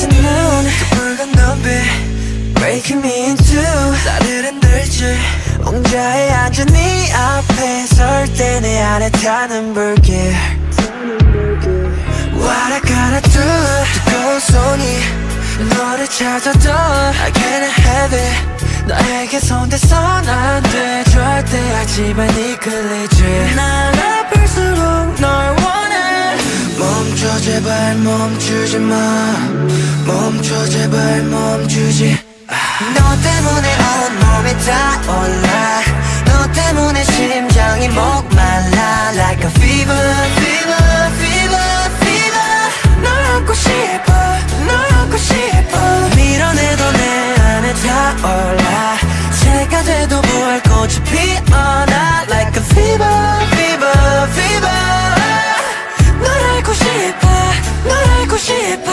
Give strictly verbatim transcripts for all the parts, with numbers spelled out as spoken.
afternoon 그 붉은 눈빛 breaking me in two 나를 흔들지 옹자에 앉은 네 앞에 설 때 내 안에 타는 불길 What I gotta do 뜨거운 손이 너를 찾아도 I can't have it 나에게 손대선 안 돼 절대 하지만 이끌리지 날 아플수록 널 원해 멈춰 제발 멈추지 마 멈춰 제발 멈추지 너 때문에 온몸이 타올라 너 때문에 심장이 목말라 Like a fever, fever, fever, fever 널 안고 싶어 널 안고 싶어 밀어내도 내 안에 타올라 새가 돼도 부을 꽃이 피어나 Like a fever, fever, fever 널 알고 싶어 널 알고 싶어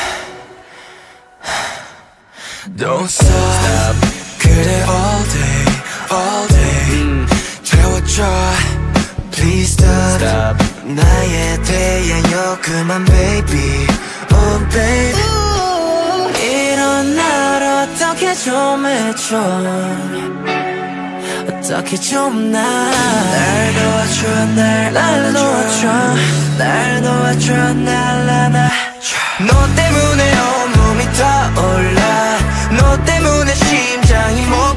Don't stop 그래 all day all day 채워줘 Please stop, stop. 나에 대하여 그만 baby Oh baby Ooh. 이런 날 어떻게 좀 해줘 어떻게 좀 날 날 놓아줘 날 안아줘 날 놓아줘 날 안아줘 너 때문에 온몸이 타올라 너 때문에 심장이 모